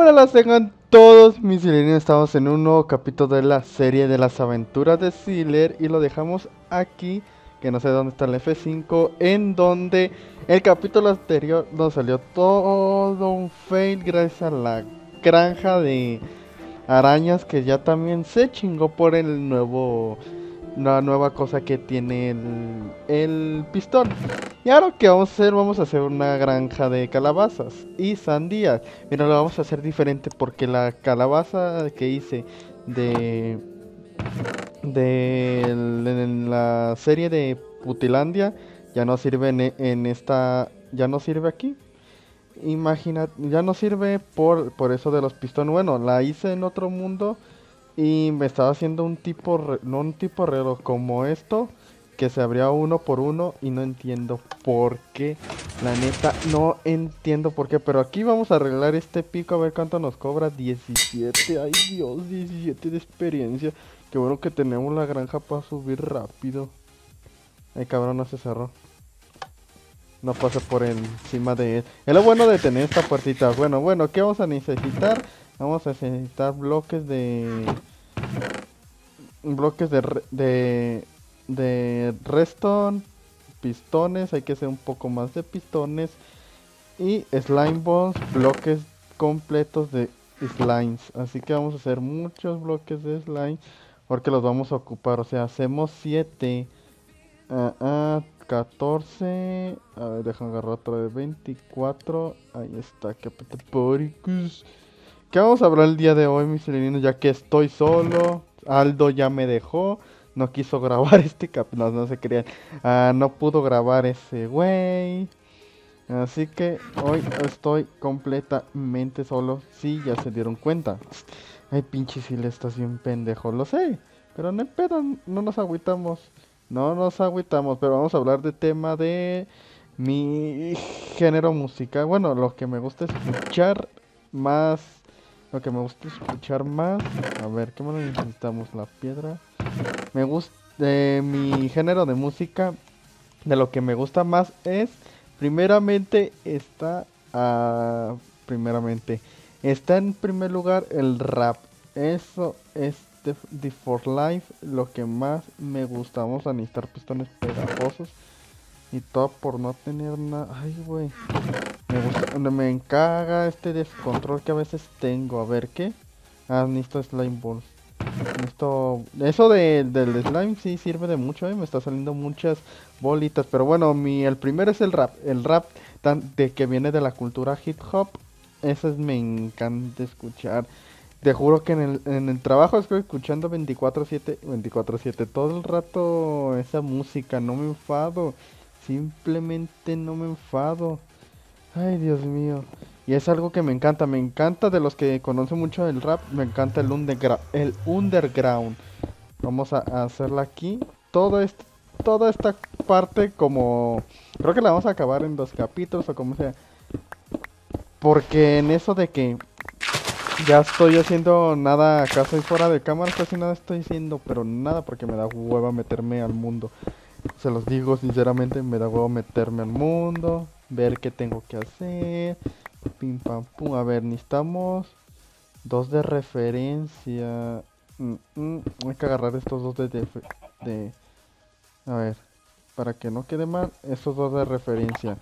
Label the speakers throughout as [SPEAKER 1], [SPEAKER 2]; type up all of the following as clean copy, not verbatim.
[SPEAKER 1] buenas las tengan todos mis silenios. Estamos en un nuevo capítulo de la serie de las aventuras de Sealer y lo dejamos aquí, que no sé dónde está el F5, en donde el capítulo anterior nos salió todo un fail gracias a la granja de arañas que ya también se chingó por el nuevo, la nueva cosa que tiene el pistón. Y ahora lo que vamos a hacer, vamos a hacer una granja de calabazas y sandías. Pero lo vamos a hacer diferente porque la calabaza que hice de, en la serie de Putilandia ya no sirve en esta, ya no sirve aquí. Imagina, ya no sirve por eso de los pistones. Bueno, la hice en otro mundo y me estaba haciendo un tipo, no un tipo reloj como esto, que se abría uno por uno y no entiendo por qué. La neta, no entiendo por qué. Pero aquí vamos a arreglar este pico a ver cuánto nos cobra. 17, ay Dios, 17 de experiencia. Qué bueno que tenemos la granja para subir rápido. Ay cabrón, no se cerró. No pase por encima de él. Es lo bueno de tener esta puertita. Bueno, ¿qué vamos a necesitar? Vamos a necesitar bloques de redstone, pistones, hay que hacer un poco más de pistones y slime balls, bloques completos de slimes. Así que vamos a hacer muchos bloques de slime porque los vamos a ocupar. O sea, hacemos 7, 14. A ver, déjame agarrar otro de 24. Ahí está, Capeteporicus. ¿Qué vamos a hablar el día de hoy, mis seleninos? Ya que estoy solo. Aldo ya me dejó. No quiso grabar este capítulo. No, no se crean. No pudo grabar ese güey. Así que hoy estoy completamente solo. Sí, ya se dieron cuenta. Ay, pinche si le estás bien pendejo. Lo sé. Pero no hay pedo. No nos agüitamos. No nos agüitamos. Pero vamos a hablar de tema de mi género musical. Bueno, lo que me gusta escuchar más. Lo que me gusta escuchar más. A ver, ¿qué más necesitamos? La piedra. Me gusta. Mi género de música. De lo que me gusta más es. Primeramente está. Primeramente. Está en primer lugar el rap. Eso es de For Life. Lo que más me gusta. Vamos a necesitar pistones pegajosos. Y todo por no tener nada. Ay, güey. Me gusta, me encaga este descontrol que a veces tengo. A ver, ¿qué? Necesito slime balls. Eso del slime sí sirve de mucho, Me está saliendo muchas bolitas. Pero bueno, el primero es el rap. El rap de que viene de la cultura hip hop. Ese me encanta escuchar. Te juro que en el trabajo estoy escuchando 24/7, 24/7 todo el rato esa música. No me enfado. Simplemente no me enfado. Ay, Dios mío. Y es algo que me encanta de los que conocen mucho el rap, me encanta el underground. Vamos a hacerla aquí. Toda esta parte como... Creo que la vamos a acabar en 2 capítulos o como sea. Porque en eso de que ya estoy haciendo nada, acá estoy fuera de cámara, casi nada estoy haciendo, pero nada porque me da hueva meterme al mundo. Se los digo sinceramente, me da huevo meterme al mundo, ver qué tengo que hacer. Pim pam pum. A ver, necesitamos 2 de referencia. Hay que agarrar estos 2 de. A ver, para que no quede mal, estos 2 de referencia.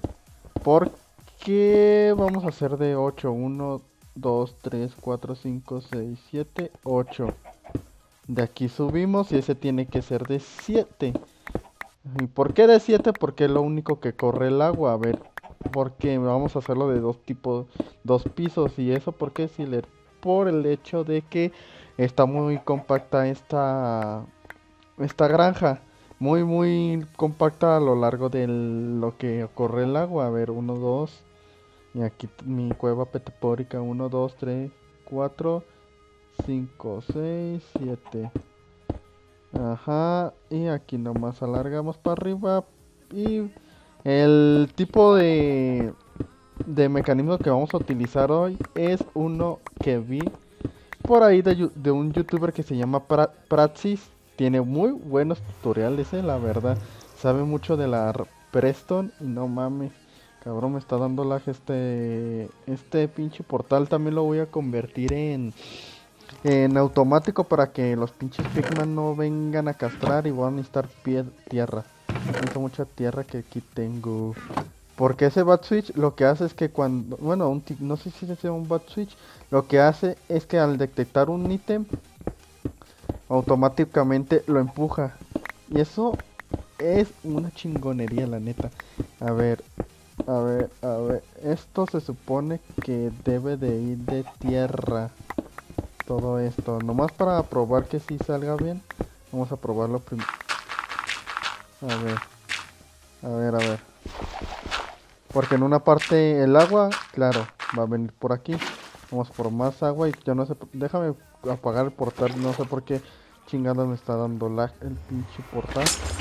[SPEAKER 1] Porque vamos a hacer de 8. 1, 2, 3, 4, 5, 6, 7, 8. De aquí subimos y ese tiene que ser de 7. ¿Y por qué de 7? Porque es lo único que corre el agua. A ver, porque vamos a hacerlo de 2 pisos. ¿Y eso por qué, Siler? Por el hecho de que está muy compacta esta granja. Muy compacta a lo largo de lo que corre el agua. A ver, 1, 2. Y aquí mi cueva petepórica. 1, 2, 3, 4, 5, 6, 7. Ajá, y aquí nomás alargamos para arriba. Y el tipo de mecanismo que vamos a utilizar hoy es uno que vi por ahí de un youtuber que se llama Praxis. Tiene muy buenos tutoriales, la verdad. Sabe mucho de la Preston y no mames. Cabrón, me está dando lag este pinche portal. También lo voy a convertir en automático para que los pinches pigman no vengan a castrar y voy a necesitar tierra. Necesito mucha tierra que aquí tengo. Porque ese bat switch lo que hace es que cuando, bueno, no sé si sea un bat switch, lo que hace es que al detectar un ítem, automáticamente lo empuja. Y eso es una chingonería, la neta. A ver, a ver, a ver. Esto se supone que debe de ir de tierra. Todo esto. Nomás para probar que sí salga bien. Vamos a probarlo primero. A ver. A ver, a ver. Porque en una parte el agua, claro, va a venir por aquí. Vamos por más agua y yo no sé. Déjame apagar el portal. No sé por qué chingada me está dando lag el pinche portal.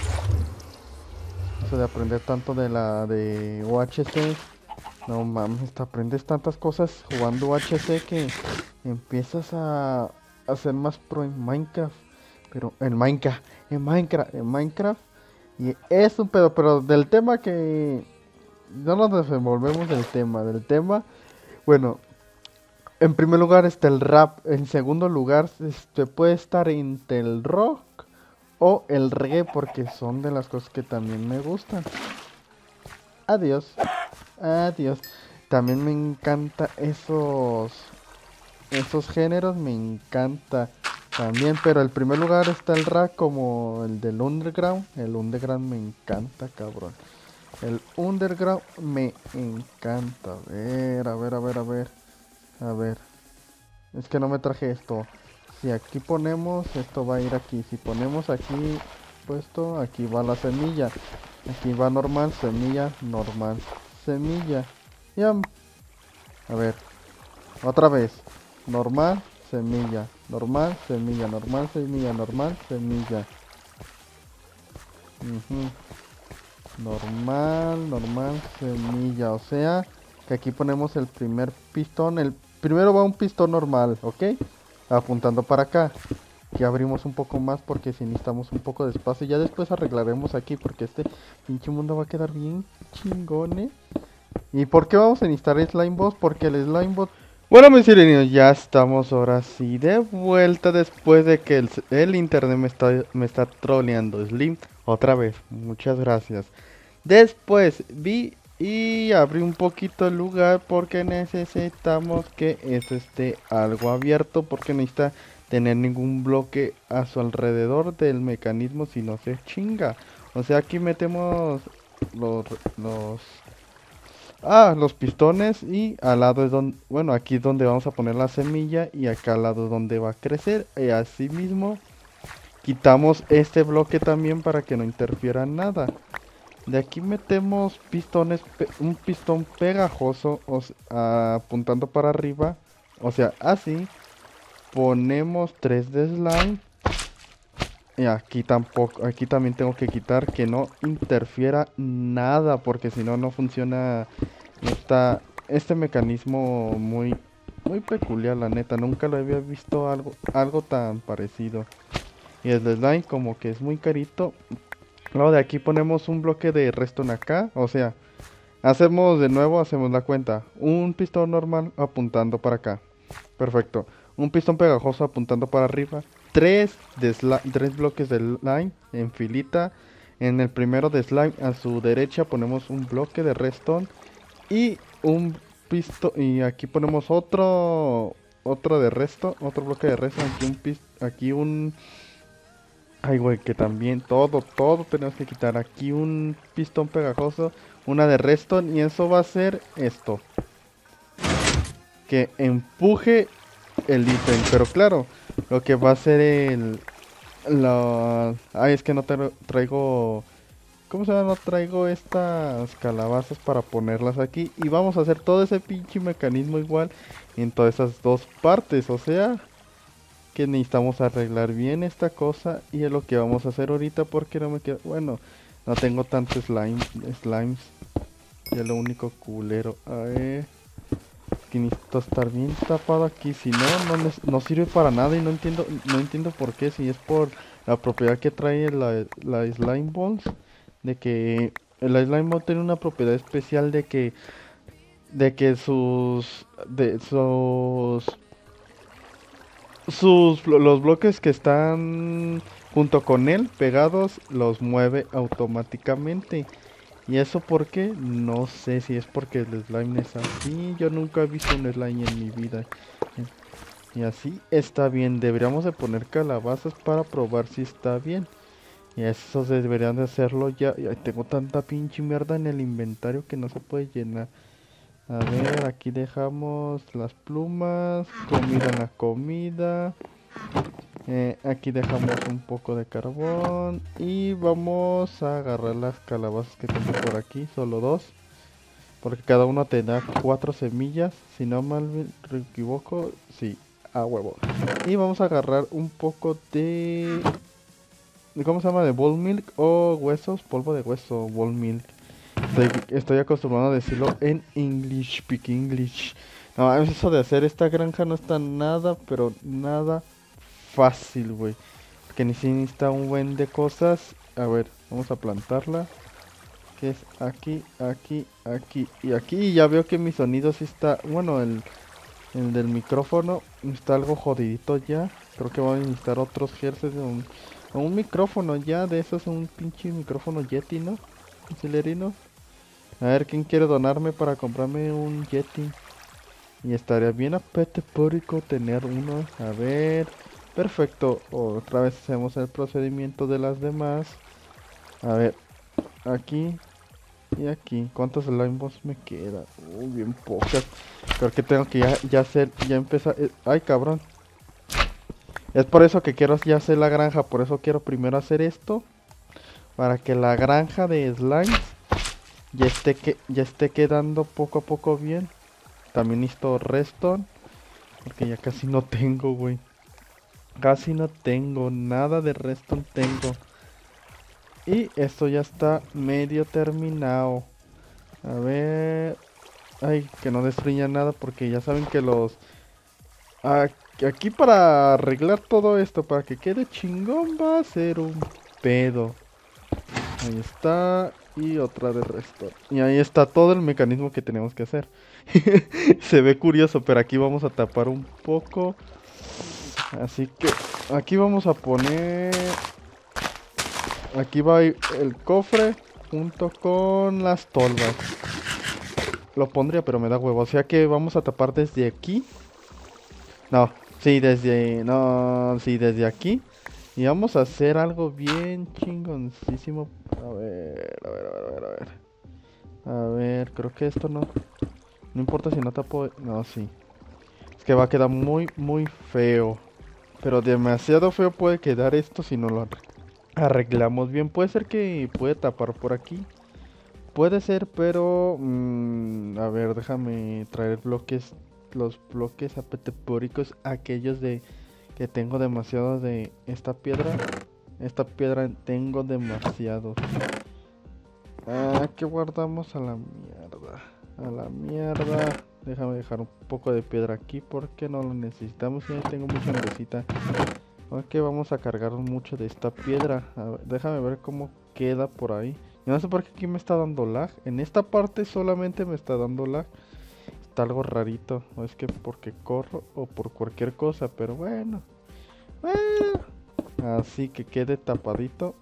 [SPEAKER 1] Eso de aprender tanto de UHC. No mames, te aprendes tantas cosas jugando UHC que empiezas a ser más pro en Minecraft. Pero en Minecraft. Y es un pedo, pero del tema que no nos desenvolvemos del tema. Bueno, en primer lugar está el rap. En segundo lugar, puede estar entre el rock o el reggae, porque son de las cosas que también me gustan. Adiós. Adiós. También me encanta esos géneros, me encanta también, pero el primer lugar está el rap como el del underground. El underground me encanta, cabrón. El underground me encanta. A ver, a ver, a ver, a ver. A ver. Es que no me traje esto. Si aquí ponemos, esto va a ir aquí. Si ponemos aquí puesto, aquí va la semilla. Aquí va normal, semilla, normal, semilla. Ya. A ver. Otra vez. Normal, semilla. Normal, semilla. Normal, semilla. Normal, semilla. Normal, normal, semilla. O sea, que aquí ponemos el primer pistón. El primero va un pistón normal, ¿ok? Apuntando para acá. Que abrimos un poco más porque si necesitamos un poco de espacio. Ya después arreglaremos aquí porque este pinche mundo va a quedar bien chingón. ¿Y por qué vamos a necesitar Slime Boss? Porque el Slime Boss... Bueno, mis niños, ya estamos ahora sí de vuelta después de que el internet me está troleando. Slim, otra vez, muchas gracias. Después vi y abrí un poquito el lugar porque necesitamos que esto esté algo abierto, porque necesita tener ningún bloque a su alrededor del mecanismo si no se chinga. O sea, aquí metemos los pistones y al lado es donde, bueno, aquí es donde vamos a poner la semilla y acá al lado es donde va a crecer. Y así mismo quitamos este bloque también para que no interfiera nada. De aquí metemos pistones, un pistón pegajoso, apuntando para arriba. O sea, así. Ponemos 3 de slime. Y aquí tampoco, aquí también tengo que quitar que no interfiera nada, porque si no, no funciona este mecanismo muy peculiar, la neta. Nunca lo había visto algo tan parecido. Y el de slime como que es muy carito. Luego de aquí ponemos un bloque de redstone acá, o sea, hacemos la cuenta. Un pistón normal apuntando para acá. Perfecto. Un pistón pegajoso apuntando para arriba. Tres bloques de slime en filita. En el primero de slime a su derecha ponemos un bloque de redstone. Y un pistón. Y aquí ponemos otro de redstone. Otro bloque de redstone. Aquí un ay, güey, que también todo tenemos que quitar. Aquí un pistón pegajoso, una de redstone y eso va a ser esto. Que empuje el ítem, pero claro, lo que va a ser ay, es que no traigo... ¿Cómo se llama? No traigo estas calabazas para ponerlas aquí. Y vamos a hacer todo ese pinche mecanismo igual en todas esas dos partes, o sea... que necesitamos arreglar bien esta cosa y es lo que vamos a hacer ahorita porque no me queda, bueno, no tengo tantos slimes, ya lo único culero, a ver, que necesito estar bien tapado aquí, si no sirve para nada y no entiendo por qué, si es por la propiedad que trae la slime balls, de que El slime ball tiene una propiedad especial de que los bloques que están junto con él pegados los mueve automáticamente. ¿Y eso por qué? No sé si es porque el slime es así. Yo nunca he visto un slime en mi vida. Y así está bien. Deberíamos de poner calabazas para probar si está bien. Y eso deberían de hacerlo ya. Y tengo tanta pinche mierda en el inventario que no se puede llenar. A ver, aquí dejamos las plumas. Comida en la comida. Aquí dejamos un poco de carbón. Y vamos a agarrar las calabazas que tengo por aquí. Solo dos. Porque cada uno te da 4 semillas. Si no mal me equivoco. Sí, a huevo. Y vamos a agarrar un poco ¿cómo se llama? De ball milk o huesos. Polvo de hueso, ball milk. Estoy acostumbrado a decirlo en English, speak English. No, eso de hacer esta granja no está nada, pero nada fácil, güey. Que ni si necesita un buen de cosas. A ver, vamos a plantarla. Que es aquí, aquí, aquí y aquí. Y ya veo que mi sonido sí está... Bueno, el del micrófono está algo jodidito ya. Creo que voy a necesitar otros hercios de un micrófono ya. De esos, un pinche micrófono Yeti, ¿no? Un celerino. A ver, ¿quién quiere donarme para comprarme un Yeti? Y estaría bien apetepórico tener uno. A ver. Perfecto. Otra vez hacemos el procedimiento de las demás. A ver. Aquí. Y aquí. ¿Cuántos slime balls me quedan? Bien pocas. Creo que tengo que ya hacer. Ya empezar. Ay, cabrón. Es por eso que quiero ya hacer la granja. Por eso quiero primero hacer esto. Para que la granja de slimes ya esté quedando poco a poco bien. También necesito redstone. Porque ya casi no tengo, güey. Casi no tengo. Nada de redstone tengo. Y esto ya está medio terminado. A ver. Ay, que no destruya nada porque ya saben que aquí para arreglar todo esto, para que quede chingón, va a ser un pedo. Ahí está. Y otra de resto. Y ahí está todo el mecanismo que tenemos que hacer. Se ve curioso, pero aquí vamos a tapar un poco. Así que aquí vamos a poner... Aquí va el cofre junto con las tolvas. Lo pondría, pero me da huevo. O sea que vamos a tapar desde aquí. No, sí, No, sí, desde aquí. Y vamos a hacer algo bien chingoncísimo. A ver, a ver, a ver, a ver, a ver. A ver, creo que esto no... No importa si no tapo... No, sí. Es que va a quedar muy, muy feo. Pero demasiado feo puede quedar esto si no lo arreglamos bien. Puede ser que puede tapar por aquí. Puede ser, pero... a ver, déjame traer bloques. Los bloques apetepóricos. Aquellos de... Que tengo demasiado de esta piedra. Esta piedra tengo demasiados. ¿Qué guardamos? A la mierda. A la mierda. Déjame dejar un poco de piedra aquí porque no lo necesitamos. Ya tengo mucha necesita. Ok, vamos a cargar mucho de esta piedra. A ver, déjame ver cómo queda por ahí. Yo no sé por qué aquí me está dando lag. En esta parte solamente me está dando lag. Está algo rarito. O es que porque corro o por cualquier cosa. Pero bueno. Así que quede tapadito.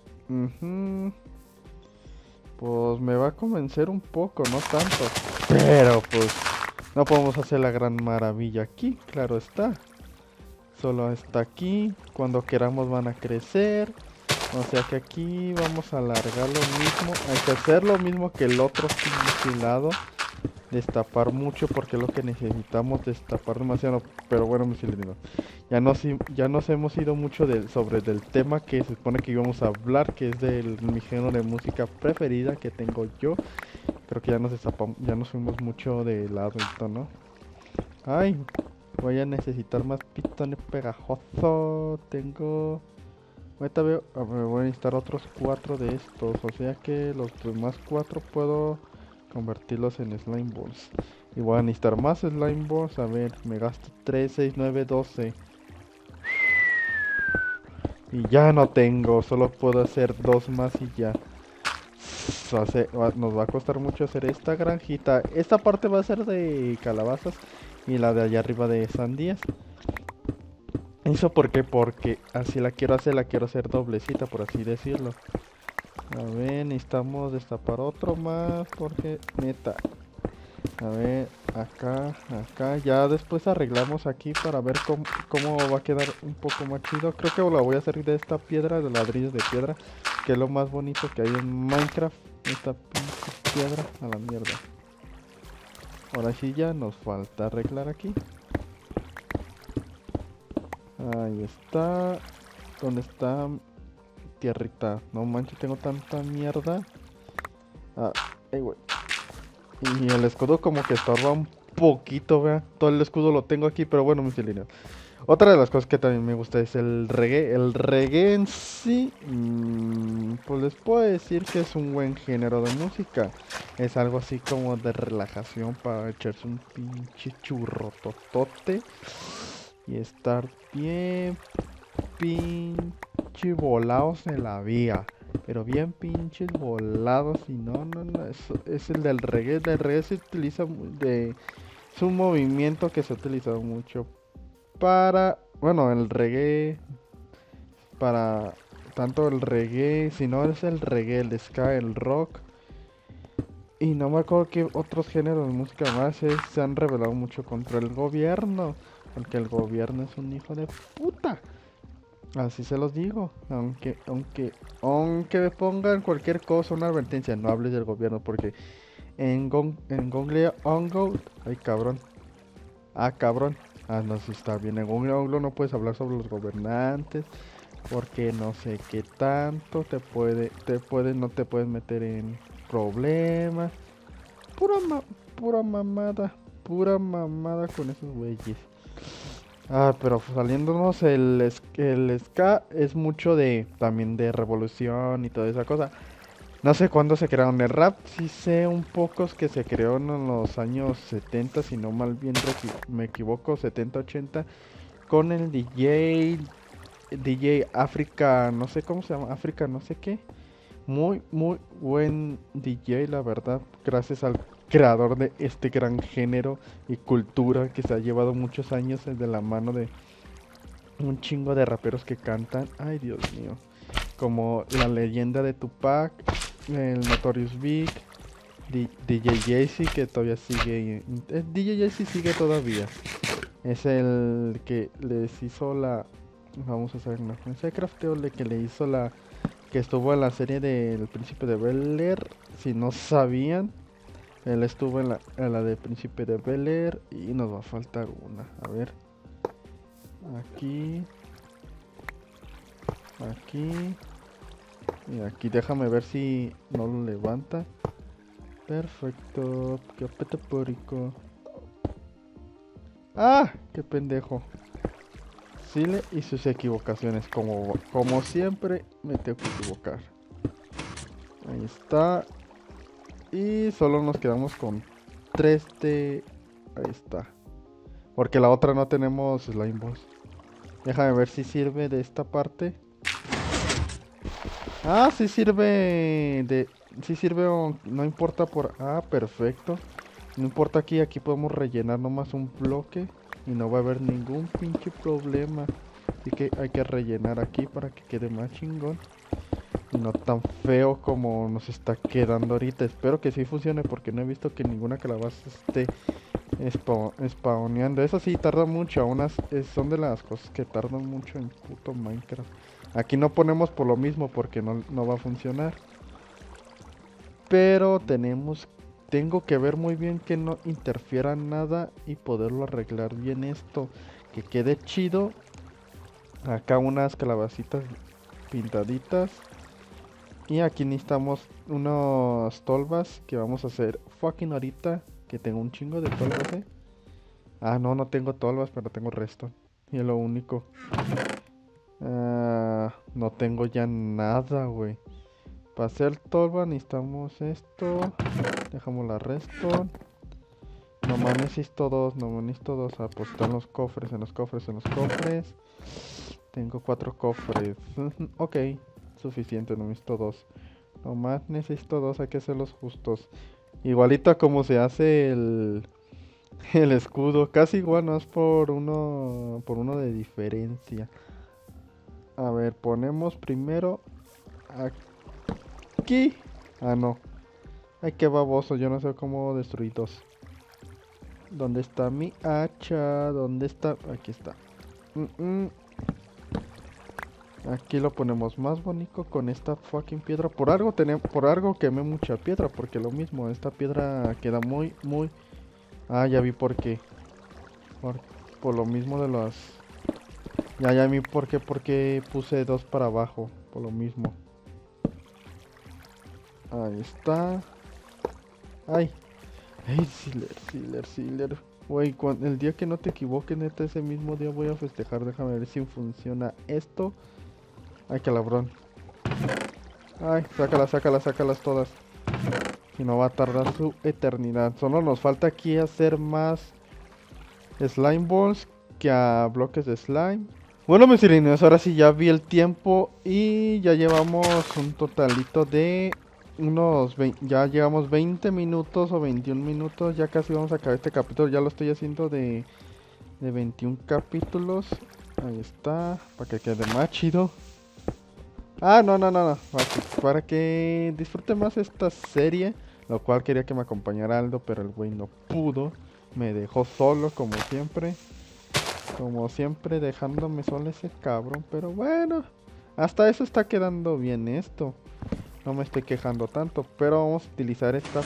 [SPEAKER 1] Pues me va a convencer un poco, no tanto. Pero pues no podemos hacer la gran maravilla aquí, claro está. Solo está aquí. Cuando queramos van a crecer. O sea que aquí vamos a alargar lo mismo. Hay que hacer lo mismo que el otro lado. Destapar mucho porque es lo que necesitamos, destapar demasiado. Pero bueno, mis cilindrados, ya nos hemos ido mucho sobre del tema que se supone que íbamos a hablar, que es de mi género de música preferida que tengo yo. Creo que ya nos fuimos mucho de lado esto, ¿no? Ay, voy a necesitar más pistones pegajosos. Ahorita veo, me voy a necesitar otros 4 de estos. O sea que los demás 4 puedo convertirlos en slime balls. Y voy a necesitar más slime balls. A ver, me gasto 3, 6, 9, 12. Y ya no tengo, solo puedo hacer 2 más y ya. nos va a costar mucho hacer esta granjita. Esta parte va a ser de calabazas y la de allá arriba de sandías. ¿Eso por qué? Porque así la quiero hacer doblecita, por así decirlo. A ver, necesitamos destapar otro más porque neta. A ver, acá. Ya después arreglamos aquí para ver cómo va a quedar un poco más chido. Creo que lo voy a hacer de esta piedra, de ladrillos de piedra, que es lo más bonito que hay en Minecraft. Esta pinche piedra a la mierda. Ahora sí ya nos falta arreglar aquí. Ahí está. ¿Dónde está? Tierrita. No manches, tengo tanta mierda. Ah, güey. Y el escudo como que estorba un poquito, vea. Todo el escudo lo tengo aquí, pero bueno, mis líneas. Otra de las cosas que también me gusta es el reggae. El reggae en sí, pues les puedo decir que es un buen género de música. Es algo así como de relajación para echarse un pinche churro totote y estar bien pinche volados en la vía. Pero bien pinches volados y no, eso es el del reggae. El reggae se utiliza es un movimiento que se ha utilizado mucho para, bueno, el reggae, para tanto el reggae, si no es el reggae, el ska, el rock. Y no me acuerdo qué otros géneros de música más se han rebelado mucho contra el gobierno. Porque el gobierno es un hijo de puta. Así se los digo, aunque me pongan cualquier cosa, una advertencia, no hables del gobierno porque en Google Ongo, ay cabrón, cabrón, no si está bien, en Google Ongo no puedes hablar sobre los gobernantes porque no sé qué tanto no te puedes meter en problemas, pura pura pura mamada con esos güeyes. Pero saliéndonos, el ska es mucho de también de revolución y toda esa cosa. No sé cuándo se crearon el rap, sí sé un poco que se creó en los años 70, si no mal bien me equivoco, 70, 80, con el DJ África, no sé cómo se llama, África no sé qué. Muy buen DJ, la verdad, gracias al creador de este gran género y cultura que se ha llevado muchos años de la mano de un chingo de raperos que cantan. Ay, Dios mío. Como la leyenda de Tupac, el Notorious Big, DJ Jay-Z que todavía sigue. DJ Jay-Z sigue todavía. Es el que les hizo la... Vamos a hacer una secuencia de crafteo, que le hizo la... Que estuvo en la serie del Príncipe de Bel-Air. Si no sabían, él estuvo en la de Príncipe de Bel-Air. Y nos va a faltar una. A ver. Aquí. Aquí. Y aquí déjame ver si no lo levanta. Perfecto. Qué petapórico. ¡Ah! ¡Qué pendejo! Sile y sus equivocaciones. Como siempre, me tengo que equivocar. Ahí está. Y solo nos quedamos con 3 de... Ahí está. Porque la otra no tenemos slime balls. Déjame ver si sirve de esta parte. Sí sirve de... Sí sirve o no importa por... perfecto. No importa aquí podemos rellenar nomás un bloque. Y no va a haber ningún pinche problema. Así que hay que rellenar aquí para que quede más chingón. Y no tan feo como nos está quedando ahorita. Espero que sí funcione porque no he visto que ninguna calabaza esté spawneando. Eso sí, tarda mucho. Son de las cosas que tardan mucho en puto Minecraft. Aquí no ponemos por lo mismo porque no va a funcionar. Pero tengo que ver muy bien que no interfiera nada y poderlo arreglar bien esto. Que quede chido. Acá unas calabacitas pintaditas. Y aquí necesitamos unos tolvas que vamos a hacer fucking ahorita. Que tengo un chingo de tolvas, no tengo tolvas, pero tengo resto. Y es lo único. No tengo ya nada, güey. Para hacer tolva necesitamos esto. Dejamos la resto. Nomás necesito dos. Pues están los cofres, en los cofres. Tengo 4 cofres. Ok, suficiente, no necesito 2. Nomás necesito dos, hay que hacerlos justos. Igualito a como se hace el escudo. Casi igual, no es por uno de diferencia. A ver, ponemos primero aquí. Ah, no. Ay, qué baboso, yo no sé cómo destruir dos. ¿Dónde está mi hacha? ¿Dónde está? Aquí está. Aquí lo ponemos más bonito con esta fucking piedra. Por algo quemé mucha piedra, porque lo mismo, esta piedra queda muy. Ah, ya vi por qué. Por, por lo mismo de las. Ya vi por qué puse dos para abajo. Por lo mismo. Ahí está. Ay. Ay, Sealer. Güey, el día que no te equivoques, neta, ese mismo día voy a festejar. Déjame ver si funciona esto. Ay, qué labrón. Ay, sácalas todas. Y no va a tardar su eternidad. Solo nos falta aquí hacer más slime balls que a bloques de slime. Bueno, mis sirenios, ahora sí ya vi el tiempo y ya llevamos un totalito de ya llevamos 20 minutos o 21 minutos. Ya casi vamos a acabar este capítulo. Ya lo estoy haciendo de 21 capítulos. Ahí está, para que quede más chido. Ah, no. Para que disfrute más esta serie. Lo cual quería que me acompañara Aldo, pero el güey no pudo. Me dejó solo, como siempre. Como siempre, dejándome solo ese cabrón. Pero bueno, hasta eso está quedando bien esto. No me estoy quejando tanto. Pero vamos a utilizar esta.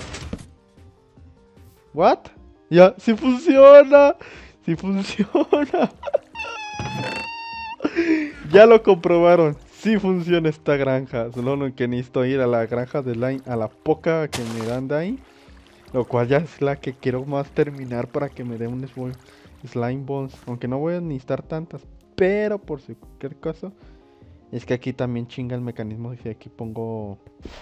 [SPEAKER 1] ¿What? Ya, sí funciona. Sí funciona. Ya lo comprobaron. Sí funciona esta granja. Solo lo que necesito ir a la granja de slime, a la poca que me dan de ahí. Lo cual ya es la que quiero más terminar para que me dé un slime balls. Aunque no voy a necesitar tantas. Pero por si cualquier caso. Es que aquí también chinga el mecanismo. Si aquí pongo.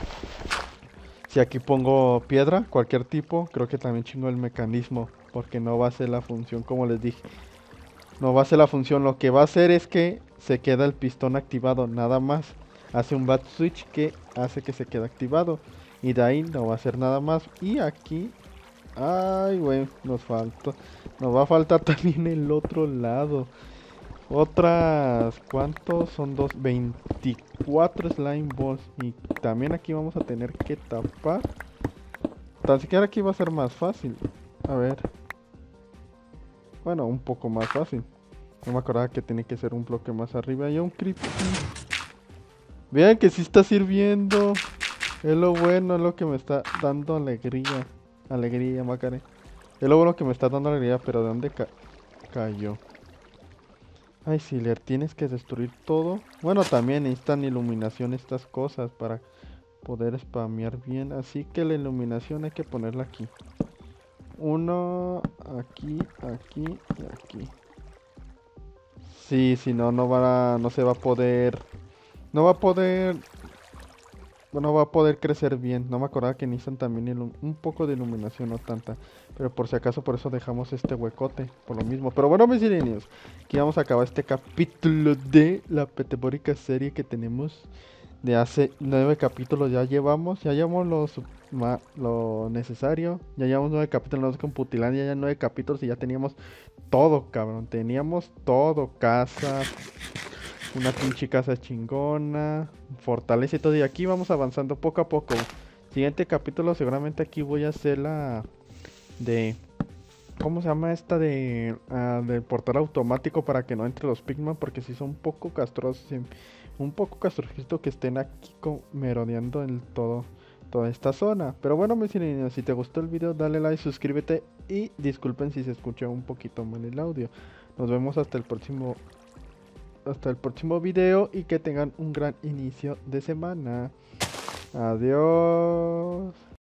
[SPEAKER 1] Si aquí pongo piedra, cualquier tipo. Creo que también chingo el mecanismo. Porque no va a ser la función como les dije. No va a ser la función, lo que va a hacer es que se queda el pistón activado, nada más. Hace un bat switch que hace que se quede activado. Y de ahí no va a hacer nada más. Y aquí... Ay, güey, nos falta. Nos va a faltar también el otro lado. Otras... ¿Cuántos? Son 24 slime balls. Y también aquí vamos a tener que tapar. Tan siquiera aquí va a ser más fácil. A ver. Bueno, un poco más fácil. No me acordaba que tiene que ser un bloque más arriba. Y un creepy. Vean que sí está sirviendo. Es lo bueno, es lo que me está dando alegría. Alegría, Macare. Es lo bueno que me está dando alegría, pero ¿de dónde cayó? Ay, Sealer, tienes que destruir todo. Bueno, también necesitan iluminación estas cosas para poder spamear bien. Así que la iluminación hay que ponerla aquí. Uno, aquí y aquí. Sí, si no, no se va a poder. No va a poder. No va a poder crecer bien. No me acordaba que necesitan también un poco de iluminación, no tanta. Pero por si acaso, por eso dejamos este huecote. Por lo mismo. Pero bueno, mis sirenios, aquí vamos a acabar este capítulo de la petebórica serie que tenemos. De hace 9 capítulos ya llevamos. Ya llevamos lo necesario. Ya llevamos 9 capítulos con Putilandia. Ya 9 capítulos y ya teníamos todo, cabrón. Teníamos todo. Casa. Una pinche casa chingona. Fortaleza y todo. Y aquí vamos avanzando poco a poco. Siguiente capítulo seguramente aquí voy a hacer la de... ¿Cómo se llama esta de... del portal automático para que no entre los Pigman? Porque si son un poco castrosos. Un poco castrojito que estén aquí merodeando en toda esta zona. Pero bueno, mis niños, si te gustó el video, dale like, suscríbete. Y disculpen si se escucha un poquito mal el audio. Nos vemos hasta el próximo video y que tengan un gran inicio de semana. Adiós.